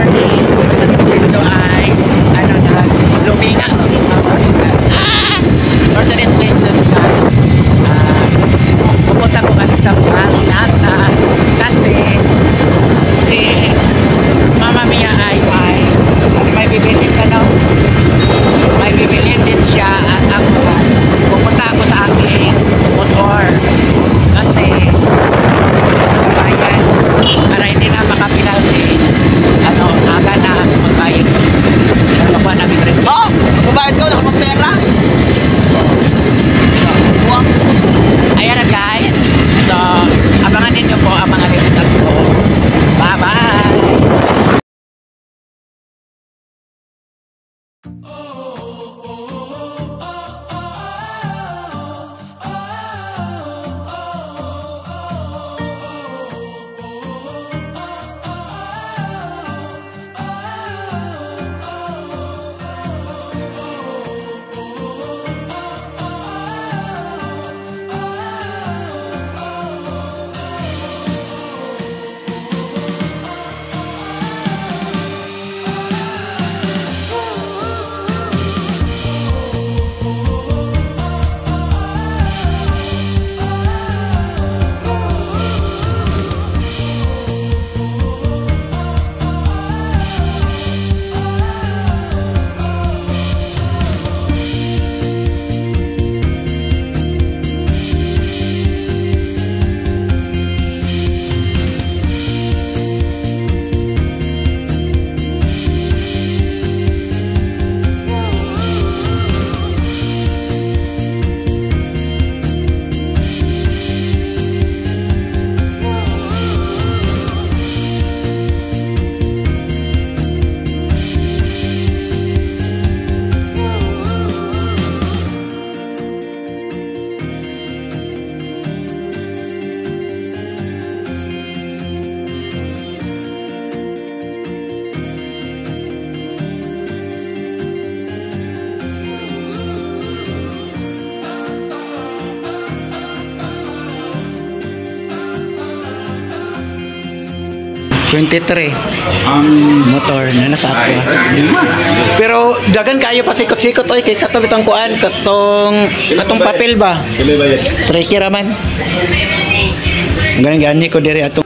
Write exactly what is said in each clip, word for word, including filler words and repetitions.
morning. Sa video ay, ano na, luminga. Ah! For today's videos, guys, uh, pupunta ko kami sa Bali Nasa kasi si Mama Mia ay may, may bibilin ka no? May bibilin din siya at ako pupunta ako sa aking motor kasi bayan para hindi na makapinalti ano, aga na magbayad pero makuha namin rin oh! Magbayad ko, wala ka pera so, ayan na guys so, abangan ninyo po ang mga latest ko bye bye. twenty-three ang motor na nasa ako. Pero dagan kayo pa sikot-sikot oy kay kato bitong kuan katong katong papel ba? Tricky raman. Ganing gani ko diri atong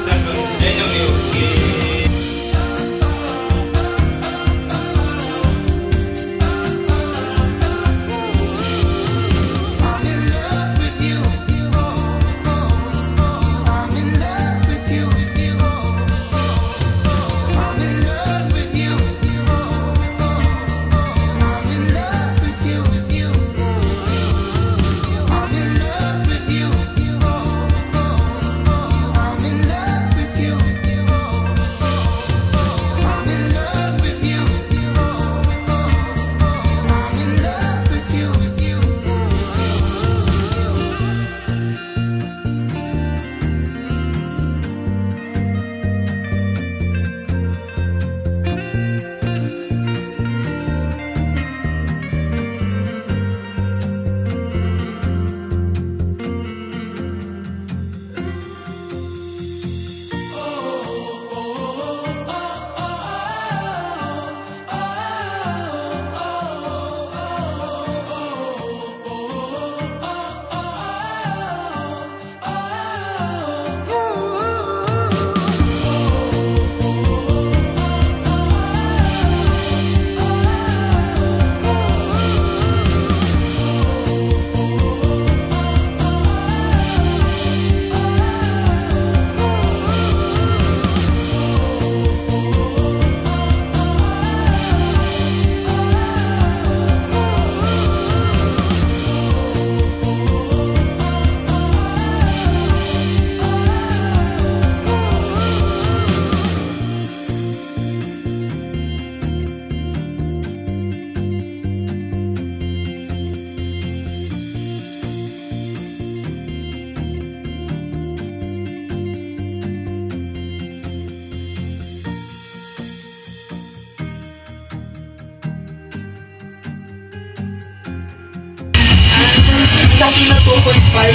isang kilo two point five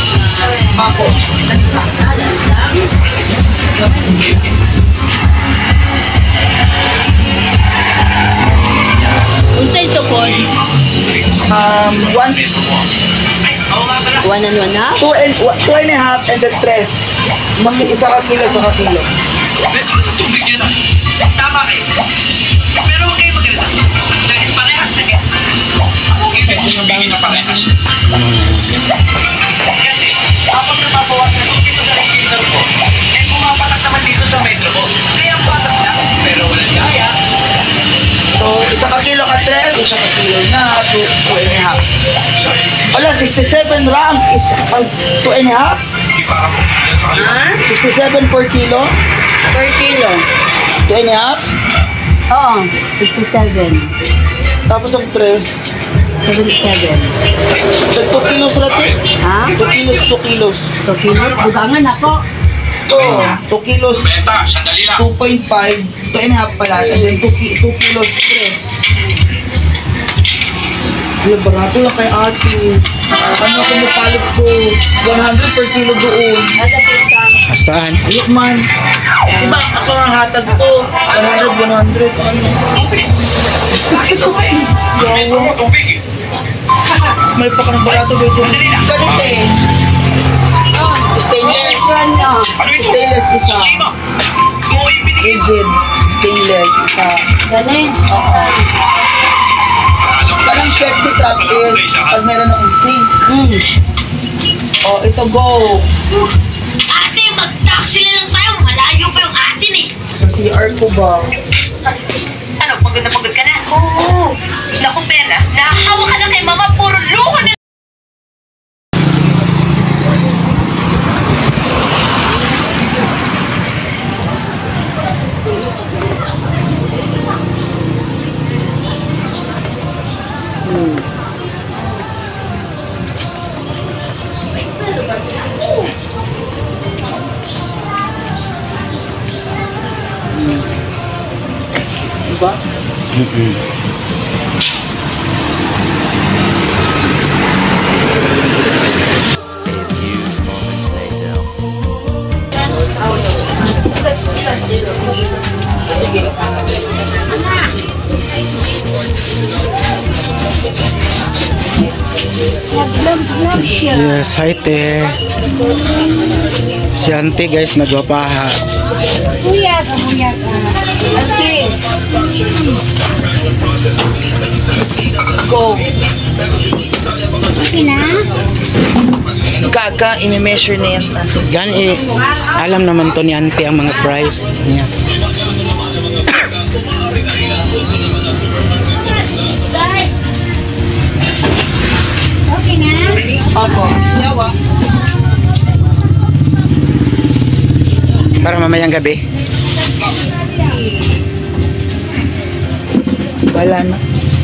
bako. Um, one, One and one half? two and, two and a half and then tres. Mag isa ka kilo, isa ka kilo. Tubig yun ah. Tama kayo. Pero huwag kayo magalala. Dahil parehas na kayo. Anong ibig sabihin na parehas? Kasi, kapag nababawas na ito dito sa register ko, eh pumapatak naman dito sa metro ko. Kaya ang patak na, pero walang kaya. So, isa ka kilo ka tres, isa ka kilo na, two, two and a half. Wala, sixty-seven rank is ang two and a half. Ha? sixty-seven per kilo, Per kilo. two and a half. Oo, sixty-seven. Tapos ang tres, seventy-seven. two kilos rati. Ha? two kilos, two kilos. two kilos? Bukangan ako. Oh, two kilos, Benta, sandali lang. two point five, two and a half pala, and then two, ki two kilos tres. Wala, barato lang kay ate. Ano ako mapalit ko? one hundred per kilo doon. Ada po isang. Astaan? Ayok man. Diba ako ang hatag ko? one hundred, one hundred, ano? Bakit ito eh? Ang metro mo tubig eh. May pa ka ng barato ba ito? Ganito eh. Stainless. One, oh. Ano ito? Stainless isa. Sino? Ito ay binigay. Rigid. Stainless isa. Gani? Oo. Parang flexi trap is pag meron akong sink. Hmm. Oh, ito go. Ate, mag-taxi na lang tayo. Malayo pa yung atin eh. Sa C R ko ba? Ano, pagod na pagod ka na? Oo. Naku, Bella, nahahawa ka na kay mama. Puro luho na. Diba? Yes, hi te. Si auntie guys, nagwapaha. Kuya ka, kuya ka. Auntie! Go! Okay na? Gaga, imi-measure na yan. Gan eh, alam naman to ni auntie ang mga price niya. Okay na? Opo. Yawa. Para mamayang gabi. Wala na.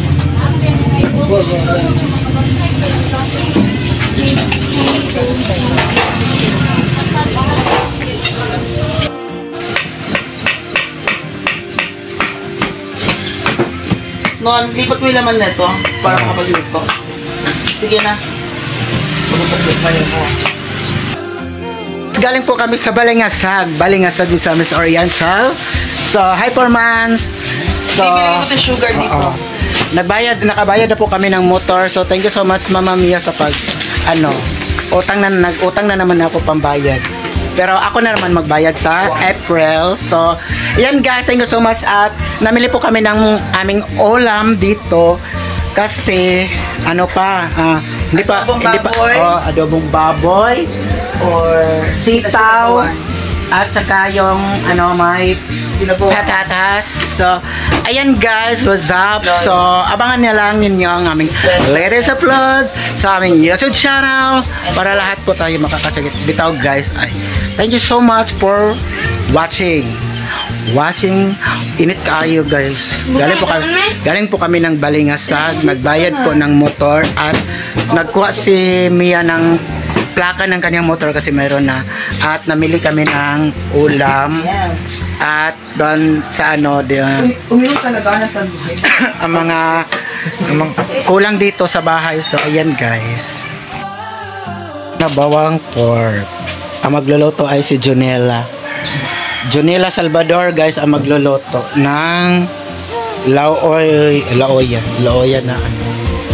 Noon, lipat mo yung laman na ito para makapag-lipat ko. Sige na. Pagpapagpapag pa rin mo. Galing po kami sa Balingasag. Balingasag din sa Miss Oriental. So, hi Formans. So, Bibili ko ng sugar dito. oo. Nagbayad, nakabayad na po kami ng motor. So, thank you so much Mama Mia sa pag, ano, utang na, nag-utang na naman ako pambayad. Pero ako na naman magbayad sa April. So, yan guys, thank you so much. At namili po kami ng aming ulam dito. Kasi, ano pa, ah, hindi pa, Adobong hindi pa, baboy. oh, adobong baboy, Or sitaw, at saka yung, ano, may Sinabawan. patatas. So, ayan guys, what's up? So, abangan niya lang ninyo ang aming latest uploads sa aming YouTube channel para lahat po tayo makakasagit. Bitaw guys, ay, thank you so much for watching. Watching, init kayo guys. Galing po kami, galing po kami ng Balingasag, nagbayad po ng motor at nagkuha si Mia ng plaka ng kanyang motor kasi mayroon na, at namili kami ng ulam Yes. at doon sa ano di, Uminom talaga na sa buhay. ang mga, ang mga kulang dito sa bahay. So ayan guys, na bawang pork. Ang magluluto ay si Junela Junela Salvador guys, ang magluluto ng laoy laoya laoya na ano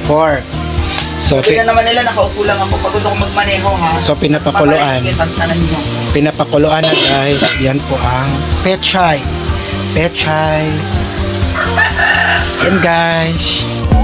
pork. So, pi- Tingnan naman nila, nakaupo lang ako. Pagod ako magmaneho, ha? so pinapakuluan. Mamalengke, tantanan niyo. Pinapakuluan na guys. Yan po ang pechay. Pechay. Yan guys.